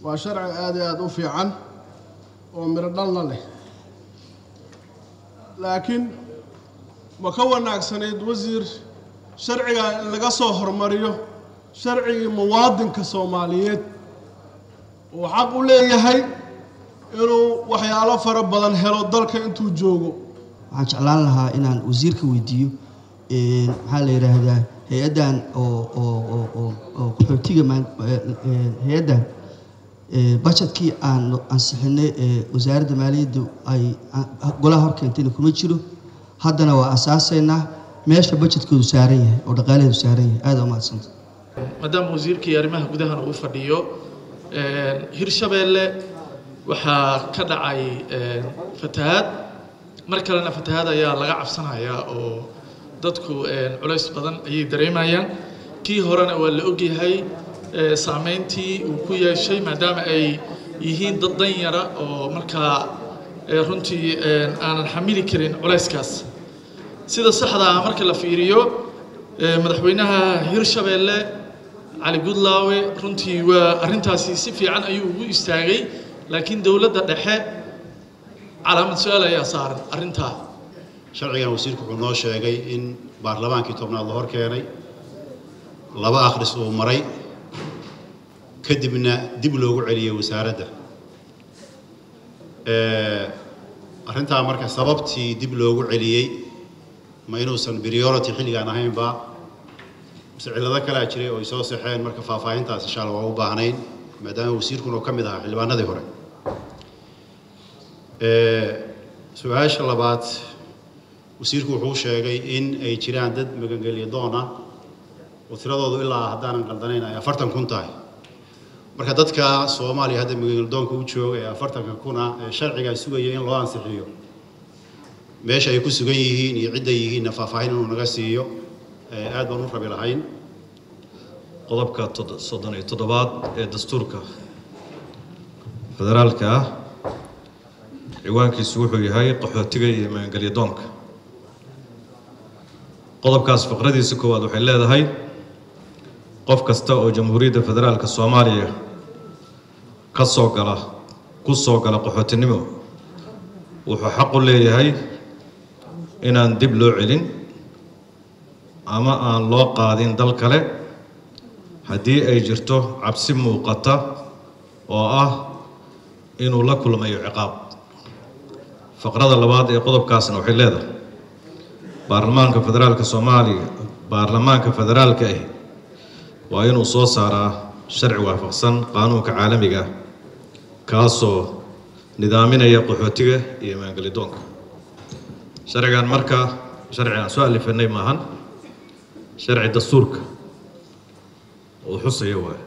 وشرع آدي في عن ومردنا له لكن مكون عكسنيد وزير شرعي لقصو هرمريو شرعي موادن كصوماليات وحق ليه هاي إنه وحياله فرب بدن هلو دلك أنتو جوجو waxaan jeclaan lahaa inaan wasiirka weydiiyo maxaa la yiraahdaa hay'adan oo qaxootiga hay'adan budgetkii aan ansixinay wasaaradda maaliyadda ay golaha hor keentay kuma jiro haddana waa asaaseynaa meesha budgetkoodu saaran yahay oo dhaqaaleedu saaran yahay aad u mahadsantahay maadaama wasiirkii arrimaha gudaha uu fadhiyo Hirshabeelle waxaa ka dhacay fatahaad markalena fatahaad ayaa laga cabsanayaa oo dadku culays badan ayay dareemayaan kii horena waa la ogyahay saameyntii uu ku yeeshay maadaama ay yihiin dad danyara oo markaa runtii aanan xamili karin culayskaas sida saxda ah marka la fiiriyo madaxweynaha Hirshabeelle علي جودلاوي runtii waa arintaasi si fiican ayuu ugu istaagay laakiin dawladda dhexe calaamad su'aal ayaa saaran arinta sharcigan wasiirku wuxuu noo sheegay in baarlamaankii tobnaad la hor keenay laba akhris oo maray kadibna dib loogu celiyay wasaaradda arinta marka sababtii dib loogu celiyay ma inuusan priority xilligan ahayn ba مسألة كلا شيء أو يسوي سحين مركب فافين تاس إن شاء الله وهو باهنين ما دام وسير كنا كم ده حلوان هذا هو سؤال الله بعد وسير كوحوش جاي إن أي شيء عندد ممكن قال يضانا وثلاثة إلا هدانا قلدانين يا فرتن كنتاي مركب دتك سوامالي هذا ممكن يضان كوتشو يا فرتن كنا شرعي جاي سوي ين الله أنسحيه ماشي يكون سويه يعده نفافين ونقصيه aad baan u rabi lahayn qodobka 37 ee dastuurka federaalka ah ciwaankiisu wuxuu yahay qaxootiga iyo maangalyadoonka qodobkaas faqradiisa koowaad waxay leedahay qof kasta oo jamhuuriyadda federaalka Soomaaliya ku soo gala qaxootinimo wuxuu xaq u leeyahay inaan dib loo celin ama aan loo qaadin dal kale haddii ay jirto cabsi muuqata oo ah inuu la kulmayo ciqaab faqrada labaad ee qodobkaasna waxay leedahay baarlamaanka federaalka Soomaaliya baarlamaanka federaalka ah waa inuu soo saaraa sharci waafaqsan qaanuunka caalamiga kaasoo nidaaminaya qaxootiga iyo maangalyadoonka sharcigan marka sharcigan soo alifanay maahan شرع الدستورك وحصية واي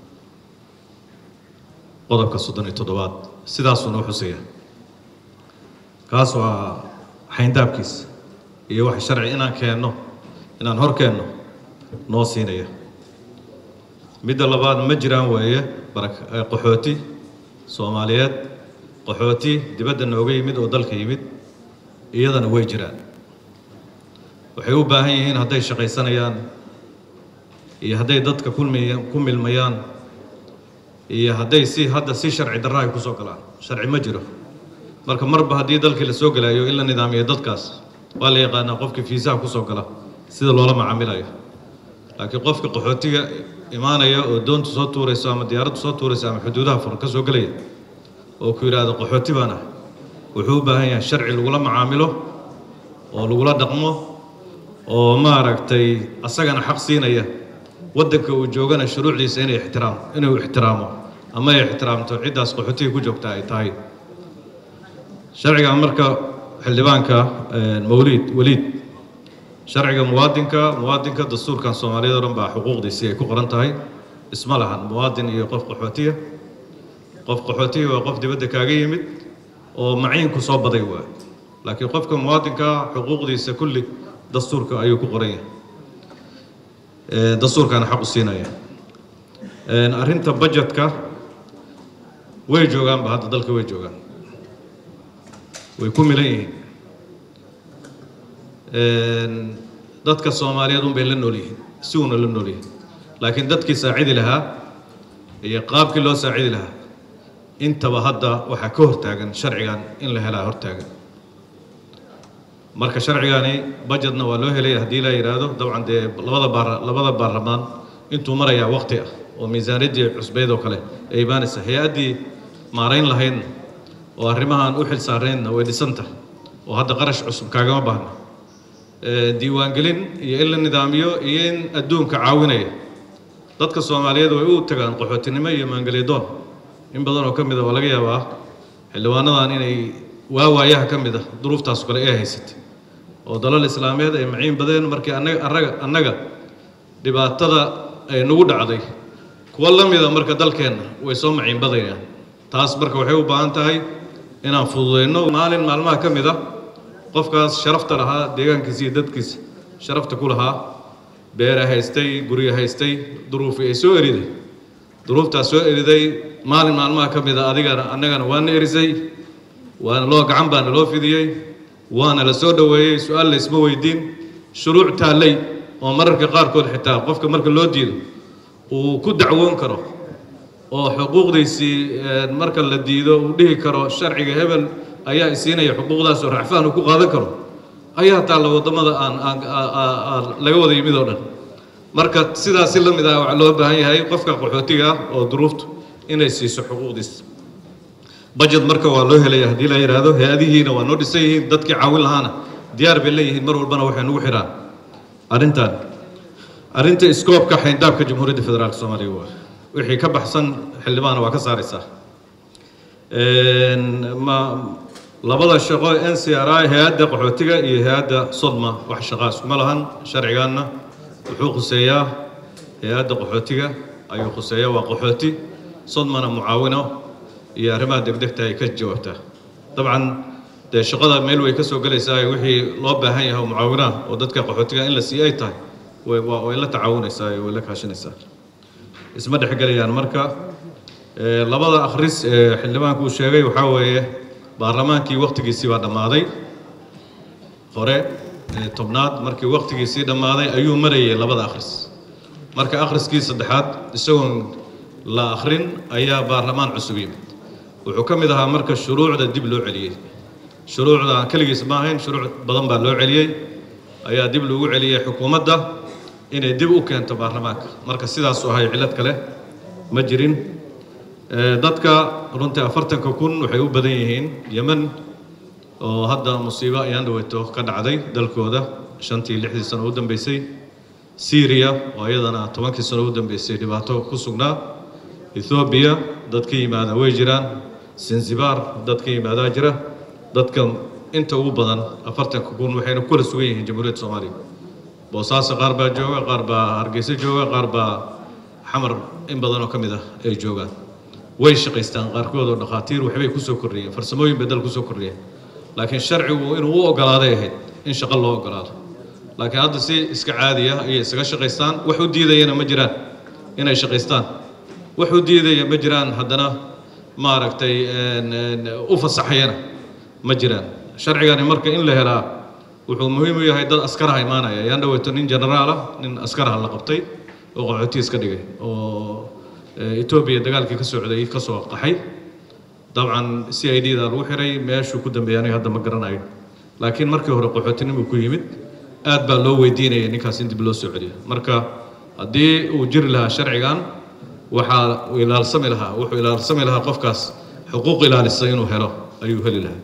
قضبك الصدني تضباط سداسون وحصية كاسوا حين دابكيس يوحي شرعي إنا كأنه إنا نهر كأنه نوصينية مد اللباد مجران وهي برك قحوتي صوماليات قحوتي دبد النوغي يمد ودلك يمد إيضا ويجران waxay u baahan yihiin haday shaqaysanayaan iyo haday dadka ku milmayaan iyo haday si sharci darro ay ku soo galaan sharci ma jiro marka marba hadii dalka la soo galayo illa nidaamiyo dadkaas waa la yaqaan qofka fiisaha ku soo gala sida loola macaamilayo laakiin qofka qaxootiga imaanaya oo doonta soo tuurayso ama diyaaradda soo tuurayso ama xuduudaha fur ka soo galaya oo ku yiraahdo qaxooti baana wuxuu u baahan yahay sharci lagu la macaamilo oo lagu la dhaqmo oo ma aragtay asagana xaq siinaya wadanka uu joogana shuruucdiisa inuu ixtiraamo ama ay ixtiraamto ciidaas qaxootiga ku joogta ay tahay sharciga marka xildhibaanka waliid sharciga muwaadinka dastuurkan Soomaaliyeed oo baa xuquuqdiisa ay ku qoran tahay isma lahan muwaadin iyo qof qaxootiga waa qof dibadda kaaga yimid oo maciin ku soo baday waa laakiin qofka muwaadinka xuquuqdiisa kulli dastuurka ayuu ku qoran yahay dastuurkana xaq u siinaya arinta budgetka way joogaan ba hadda dalka way joogaan way ku milan yihiin dadka Soomaaliyeed bay la nool yihiin si uuna la nool yihiin laakiin dadkii saacidi lahaa iyo qaabkii loo saacidi lahaa intaba hadda waxaa ka hortaagan sharcigan in la helaa hortaagan marka sharcigani budgetna waa loo helay haddii la yiraahdo dabcan dee labada baarlamaan intuu marayaa waqti ah oo miisaaniyadii cusbeed oo kale ay baanaysa hay-addii maarayn lahayn oo arrimahan u xil saarnaydna way dhisanta oo hadda qarash cusub kaagama baahna diiwaangelin iyo in la nidaamiyo iyo in adduunka caawinaya dadka Soomaaliyeed way u tagaan qaxootinimo iyo maangaleedoon in badan oo kamid ah oo laga yaabaa xildhibaanadan inay waawayaha kamid ah duruuftaas kale ay haysatay oo dalal islaameed ay maciin badeen markii annaga dhibaatada ay nagu dhacday kuwa lamid ah marka dalkeena way soo maciin badayaan taas marka waxay u baahan tahay inaan fududeyno maalmaha kamid ah qofkaas sharafta lahaa deegaankiisa iyo dadkiisa sharafta ku lahaa beer haystay guri haystay duruuf ay soo eriday duruuftaas soo eriday maalmaha kamid ah annagana waan erisay waana loo gacan baan loo fidiyay waana la soo dhaweeyay su'aal la isma weydiin shuruuc taalay oo mararka qaar kood xitaa qofka marka loo diido uu ku dacwoon karo oo xuquuqdiisii marka la diido uu dhihi karo sharciga hebel ayaa isiinaya xuquuqdaas oo racfaan uu ku qaadan karo ayaa taala wadamada aan laga wada yimid oo dhan marka sidaas la mid ah waxa loo baahan yahay qofka qaxootiga oo duruuftu inay siiso xuquuqdiisa budget marka waa loo helay haddii la yiraahdo hay-adihiina waa noo dhisay yihiin dadkii caawin lahaana diyaar bay leeyihiin mar walbana waxay nagu xiraan arrinta iskoobka xayndaabka jamhuuriyadda federaalka Soomaaliya wixii ka baxsan xildhibaan waa ka saaraysaa labada shaqo NCRI hay'adda qaxootiga iyo hay'adda Sodma wax shaqo isku ma lahan sharcigaana wuxuu khuseeyaa hay'adda qaxootiga ayuu khuseeyaa waa qaxooti Sodmana mucaawino iyo arrimaha degdegta ay ka jawaabtaa dabcan de shaqada meel way ka soo galaysaa wixii loo baahan yahay mucaawinaha oo dadka qaxootiga in la siiyay tahay way la tacaawunaysaa way la kaashanaysaa isma dhexgalayaan marka labada akhris xildhibaanku uu sheegay waxa weeye baarlamaankii waqtigiisii baa dhamaaday hore tobnaad markii waqtigiisii dhamaaday ayuu marayay labada akhris marka akhriskii saddexaad isagoon la akhrin ayaa baarlamaan cusub yimid wuxuu ka mid ahaa marka shuruucda dib loo celiyay shuruucda kaligiis ma ahayn shuruuc badan baa loo celiyay ayaa dib loogu celiyay xukuumadda inay dib u keento baarlamaanka marka sidaas oo ahay cilad kale ma jirin dadka runtii 40,000 waxay u badan yihiin Yemen oo hadda musiibo ayaan dhaweeto ka dhacday dalkooda 5-6 sano u dambeysay Syria oo ayadana 10 sano u dambeysay dhibaato ku sugnaa Ethiopia dadka yimaada way jiraan Zanzibar dadka yimaada jira dadka inta ugu badan 40,000 waxayna kula sugan yihiin jamhuuriyadda Soomaaliya Boosaaso qaar baa jooga qaar baa Hargeysa jooga qaar baa Xamar in badan oo kamid ah ay joogaan way shaqaystaan qaarkood oo dhaqaatiir waxbay ku soo kordhiyeen farsamooyin bedel ku soo kordhiyeen laakiin sharcigu inuu u ogolaaday ahayd in shaqo loo ogolaado laakiin hadda si iska caadi ah ay isaga shaqaystaan wax u diidayna ma jiraan inay shaqaystaan wax u diidaya ma jiraan haddana ma aragtay u fasaxayana ma jiraan sharcigani marka in la helaa wuxuu muhiim u yahay dad askar ah imaanaya yaan dhaweeto nin generaal ah nin askar ah la qabtay oo qaxooti iska dhigay oo Ethiopia dagaalkii ka socday ka soo qaxay dabcan CID da lagu xiray meeshuu ku dambeeyay hadda ma garanayo laakiin markii hore qaxootinimo ku yimid aad baa loo weydiinayay ninkaas in dib loo soo celiyo marka haddii uu jiri lahaa sharcigan wuxuu ilaalsami lahaa qofkaas xuquuq ilaalisa inuu helo ayuu heli lahaa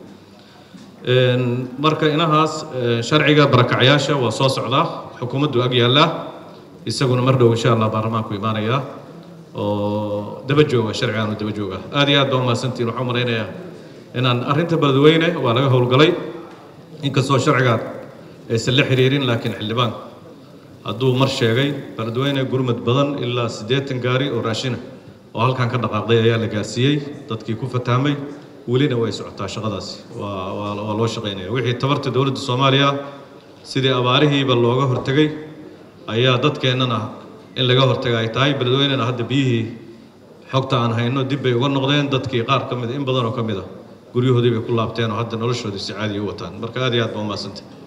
marka inahaas sharciga barakacyaasha waa soo socdaa xukuumaddu ag yaallaa isaguna mar dhow insha Allah baarlamaanku imaanaya oo daba jooga sharcigan oo daba jooga aad iyo aad baan maasantiin waxaan maraynayaa inaan arrinta baladweyne waa laga howlgalay inkastoo sharcigan aysan la xiriirin laakiin xildhibaan hadduu mar sheegay baladweyne gurmad badan ilaa 80 gaari oo raashina oo halkan ka dhaqaaqday ayaa la gaarsiiyey dadkii ku fataamay welina way socotaa shaqadaasi waa loo shaqeynaya wixii tabarta dawladda Soomaaliya sidii abaarihiiba looga hortagay ayaa dadkeenana in laga hortagay ay tahay baladweynena hadda biyihii xogta aan hayno dib bay uga noqdeen dadkii qaar ka mid in badan oo ka mid ah guryahoodii bay ku laabteen oo hadda noloshoodii si caadi u wataan marka aad iyo aad baa u mahadsantahay